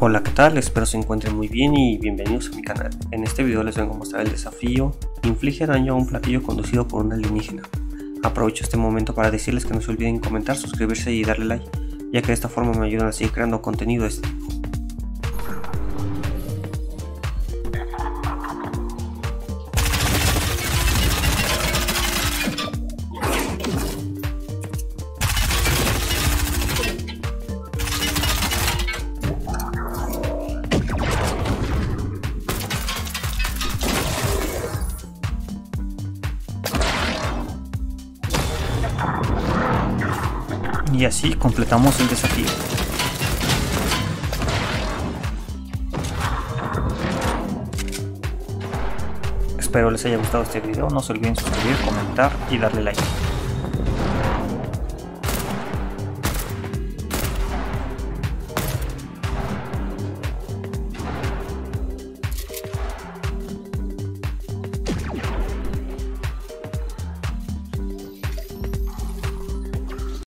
Hola, ¿qué tal? Espero se encuentren muy bien y bienvenidos a mi canal. En este video les vengo a mostrar el desafío Inflige daño a un platillo conducido por un alienígena. Aprovecho este momento para decirles que no se olviden comentar, suscribirse y darle like, ya que de esta forma me ayudan a seguir creando contenido de este tipo. Y así completamos el desafío. Espero les haya gustado este video, no se olviden suscribir, comentar y darle like.